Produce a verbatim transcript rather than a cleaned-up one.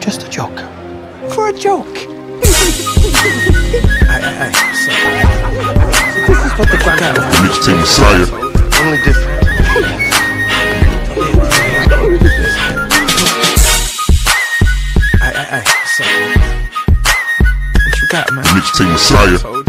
Just a joke. For a joke. Hey, hey, hey. This is what the grand Mixtape Messiah. Only different. Hey, hey, hey. What you got, man? Mixtape Messiah.